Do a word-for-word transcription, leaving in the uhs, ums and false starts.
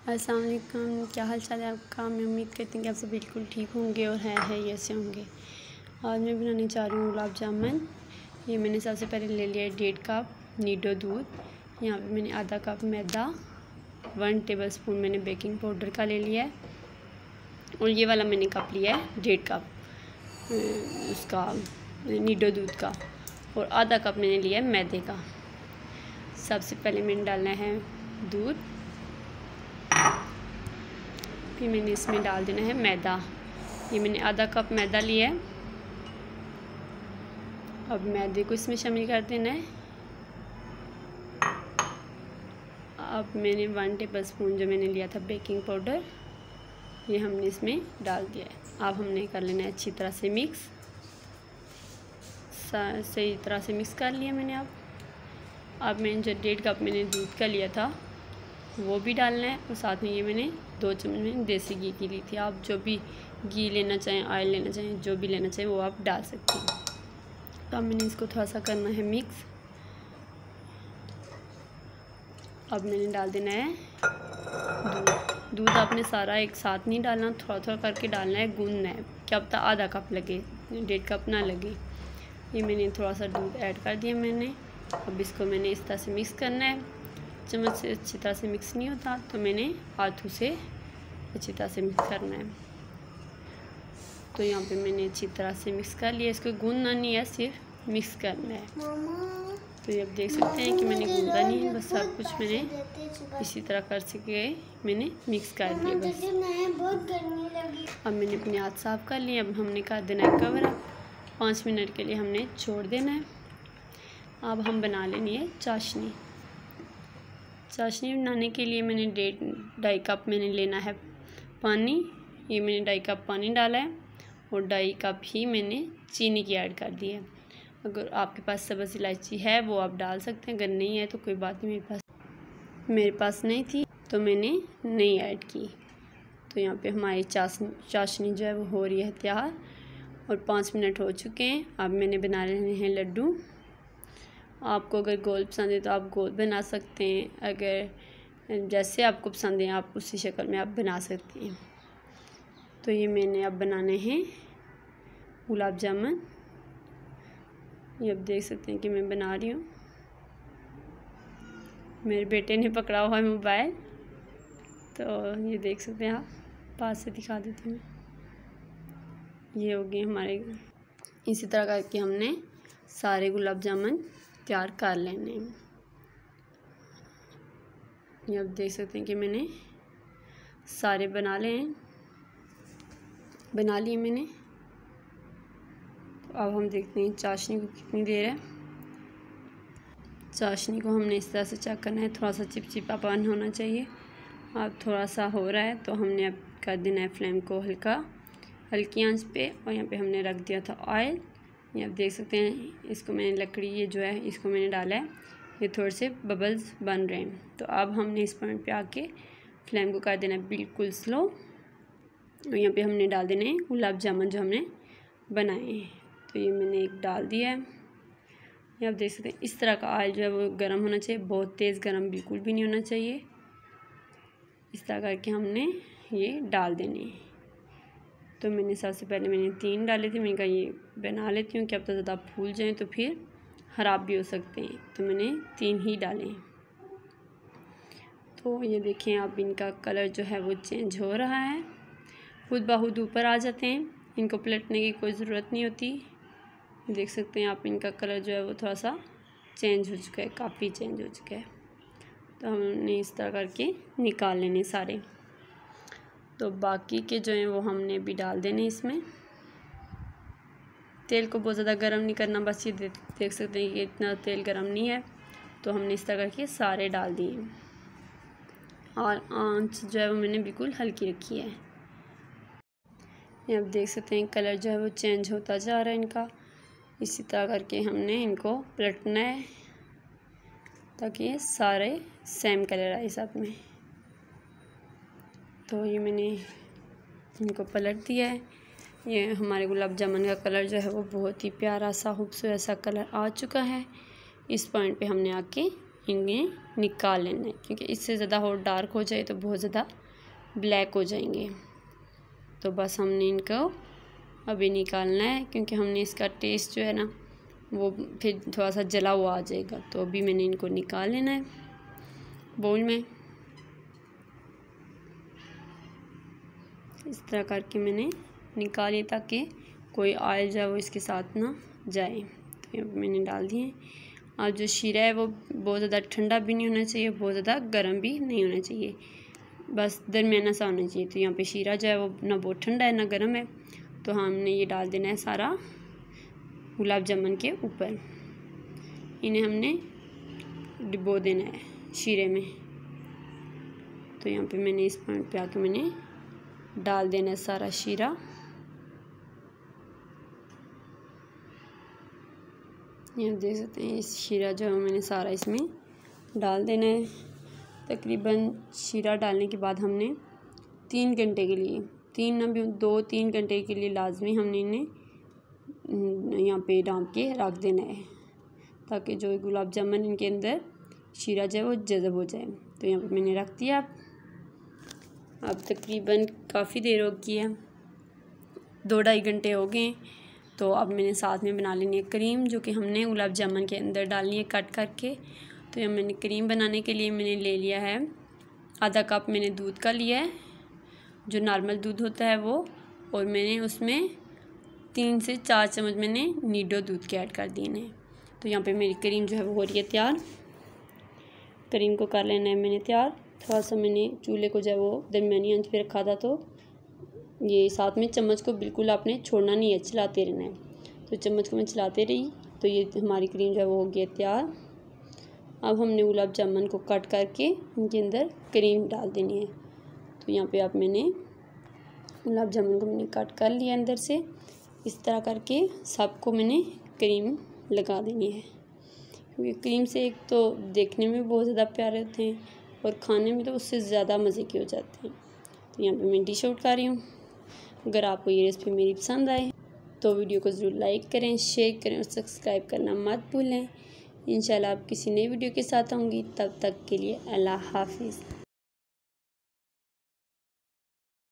अस्सलाम वालेकुम, क्या हाल चाल है आपका। मैं उम्मीद करती हूँ कि आप सब बिल्कुल ठीक होंगे और हैं है ऐसे होंगे। आज मैं बनाने जा रही हूँ गुलाब जामुन। ये मैंने सबसे पहले ले लिया है डेढ़ कप नीडो दूध। यहाँ पे मैंने आधा कप मैदा, वन टेबल स्पून मैंने बेकिंग पाउडर का ले लिया है और ये वाला मैंने कप लिया है डेढ़ कप उसका नीडो दूध का, और आधा कप मैंने लिया है मैदे का। सबसे पहले मैंने डालना है दूध, फिर मैंने इसमें डाल देना है मैदा। ये मैंने आधा कप मैदा लिया है। अब मैदे को इसमें शामिल कर देना है। अब मैंने वन टेबल स्पून जो मैंने लिया था बेकिंग पाउडर, ये हमने इसमें डाल दिया है। अब हमने कर लेना है अच्छी तरह से मिक्स। सही तरह से मिक्स कर लिया मैंने। अब अब मैंने जो डेढ़ कप मैंने दूध का लिया था वो भी डालना है, और साथ में ये मैंने दो चम्मच में देसी घी की ली थी। आप जो भी घी लेना चाहें, ऑयल लेना चाहें, जो भी लेना चाहें वो आप डाल सकते हैं। तो अब मैंने इसको थोड़ा सा करना है मिक्स। अब मैंने डाल देना है दूध। दूध आपने सारा एक साथ नहीं डालना, थोड़ा थोड़ा करके डालना है, गूंदना है। क्या पता आधा कप लगे, डेढ़ कप ना लगे। ये मैंने थोड़ा सा दूध ऐड कर दिया मैंने। अब इसको मैंने इस तरह से मिक्स करना है। चम्मच से अच्छी तरह से मिक्स नहीं होता तो मैंने हाथों से अच्छी तरह से मिक्स करना है। तो यहाँ पे मैंने अच्छी तरह से मिक्स कर लिया। इसको गूंदना नहीं है, सिर्फ मिक्स करना है। तो ये आप देख सकते हैं कि मैंने गूंदा नहीं है, बस सब कुछ मैंने इसी तरह कर सके मैंने मिक्स कर दिया बस। अब मैंने अपने हाथ साफ कर लिए। अब हमने कर देना है कवर अप। पाँच मिनट के लिए हमने छोड़ देना है। अब हम बना लेनी है चाशनी। चाशनी बनाने के लिए मैंने डेढ़ ढाई कप मैंने लेना है पानी। ये मैंने ढाई कप पानी डाला है और ढाई कप ही मैंने चीनी की ऐड कर दी है। अगर आपके पास सब्ज़ इलायची है वो आप डाल सकते हैं, अगर नहीं है तो कोई बात नहीं। मेरे पास मेरे पास नहीं थी तो मैंने नहीं ऐड की। तो यहाँ पे हमारी चाशनी चाशनी जो है वो हो रही है तैयार, और पाँच मिनट हो चुके हैं। अब मैंने बना रहे हैं लड्डू। आपको अगर गोल पसंद है तो आप गोल बना सकते हैं, अगर जैसे आपको पसंद है आप उसी शक्ल में आप बना सकते हैं। तो ये मैंने अब बनाने हैं गुलाब जामुन। ये अब देख सकते हैं कि मैं बना रही हूँ। मेरे बेटे ने पकड़ा हुआ है मोबाइल, तो ये देख सकते हैं आप। पास से दिखा देती हूँ। ये हो गए हमारे। इसी तरह करके हमने सारे गुलाब जामुन तैयार कर लेने हैं। ये आप देख सकते हैं कि मैंने सारे बना ले हैं बना लिए मैंने। तो अब हम देखते हैं चाशनी को कितनी देर है। चाशनी को हमने इस तरह से चेक करना है, थोड़ा सा चिपचिपापन होना चाहिए। अब थोड़ा सा हो रहा है तो हमने अब कर देना है फ्लेम को हल्का हल्की आंच पे। और यहाँ पे हमने रख दिया था ऑयल। ये आप देख सकते हैं, इसको मैंने लकड़ी ये जो है इसको मैंने डाला है, ये थोड़े से बबल्स बन रहे हैं। तो अब हमने इस पॉइंट पे आके फ्लेम को कर देना है बिल्कुल स्लो। और यहाँ पे हमने डाल देने हैं गुलाब जामुन जो हमने बनाए हैं। तो ये मैंने एक डाल दिया है। ये आप देख सकते हैं इस तरह का ऑयल जो है वो गर्म होना चाहिए, बहुत तेज़ गर्म बिल्कुल भी नहीं होना चाहिए। इस तरह करके हमने ये डाल देने हैं। तो मैंने सबसे पहले मैंने तीन डाले थे। मैंने कहा ये बना लेती हूँ, क्या पता ज़्यादा फूल जाएं तो फिर ख़राब भी हो सकते हैं, तो मैंने तीन ही डाले। तो ये देखें आप, इनका कलर जो है वो चेंज हो रहा है, खुद ब खुद ऊपर आ जाते हैं। इनको पलटने की कोई ज़रूरत नहीं होती। देख सकते हैं आप, इनका कलर जो है वो थोड़ा सा चेंज हो चुका है, काफ़ी चेंज हो चुका है। तो हमने इस तरह करके निकाल लेने सारे। तो बाकी के जो हैं वो हमने भी डाल देने इसमें। तेल को बहुत ज़्यादा गर्म नहीं करना, बस ये देख सकते हैं कि इतना तेल गर्म नहीं है। तो हमने इस तरह करके सारे डाल दिए, और आंच जो है वो मैंने बिल्कुल हल्की रखी है। ये आप देख सकते हैं कलर जो है वो चेंज होता जा रहा है इनका। इसी तरह करके हमने इनको पलटना है ताकि ये सारे सेम कलर आए साथ में। तो ये मैंने इनको पलट दिया है। ये हमारे गुलाब जामुन का कलर जो है वो बहुत ही प्यारा सा खूबसूरत सा कलर आ चुका है। इस पॉइंट पे हमने आके इन्हें निकाल लेना है, क्योंकि इससे ज़्यादा और डार्क हो जाए तो बहुत ज़्यादा ब्लैक हो जाएंगे। तो बस हमने इनको अभी निकालना है, क्योंकि हमने इसका टेस्ट जो है ना वो फिर थोड़ा सा जला हुआ आ जाएगा। तो अभी मैंने इनको निकाल लेना है बाउल में। इस तरह करके मैंने निकाल लिया ताकि कोई ऑयल जो है वो इसके साथ ना जाए। तो यहाँ मैंने डाल दिए। और जो शीरा है वो बहुत ज़्यादा ठंडा भी नहीं होना चाहिए, बहुत ज़्यादा गर्म भी नहीं होना चाहिए, बस दरमियाना सा होना चाहिए। तो यहाँ पे शीरा जो है वो ना बहुत ठंडा है ना गर्म है। तो हमने ये डाल देना है सारा गुलाब जामुन के ऊपर। इन्हें हमने डिबो देना है शीरे में। तो यहाँ पे मैंने इस पॉइंट पे आके मैंने डाल देना है सारा शीरा। ये आप देख सकते हैं इस शीरा जो है मैंने सारा इसमें डाल देना है। तकरीबन शीरा डालने के बाद हमने तीन घंटे के लिए तीन ना भी दो तीन घंटे के लिए लाजमी हमने इन्हें यहाँ पे डाल के रख देना है, ताकि जो गुलाब जामुन इनके अंदर शीरा जो है वो जज़ब हो जाए। तो यहाँ पे मैंने रख दिया। अब तकरीबन काफ़ी देर हो गई है, दो ढाई घंटे हो गए। तो अब मैंने साथ में बना लेनी है क्रीम, जो कि हमने गुलाब जामुन के अंदर डालनी है कट करके। तो ये मैंने क्रीम बनाने के लिए मैंने ले लिया है आधा कप मैंने दूध का लिया है, जो नॉर्मल दूध होता है वो, और मैंने उसमें तीन से चार चम्मच मैंने नीडो दूध के ऐड कर दिए हैं। तो यहाँ पे मेरी क्रीम जो है वो हो रही है तैयार। क्रीम को कर लेना है मैंने तैयार। थोड़ा सा मैंने चूल्हे को जो है वो दरमियानी आंच पे रखा था, तो ये साथ में चम्मच को बिल्कुल आपने छोड़ना नहीं है, चलाते रहना है। तो चम्मच को मैं चलाते रही तो ये हमारी क्रीम जो है वो हो गई तैयार। अब हमने गुलाब जामुन को कट करके इनके अंदर क्रीम डाल देनी है। तो यहाँ पे आप मैंने गुलाब जामुन को मैंने कट कर लिया अंदर से। इस तरह करके सबको मैंने क्रीम लगा देनी है, क्योंकि क्रीम से एक तो देखने में बहुत ज़्यादा प्यारे होते हैं और खाने में तो उससे ज़्यादा मज़े के हो जाते हैं। तो यहाँ पे मैं डिश आउट कर रही हूँ। अगर आपको ये रेसिपी मेरी पसंद आए तो वीडियो को ज़रूर लाइक करें, शेयर करें और सब्सक्राइब करना मत भूलें। इंशाल्लाह आप किसी नई वीडियो के साथ आऊँगी, तब तक के लिए अल्लाह हाफिज़।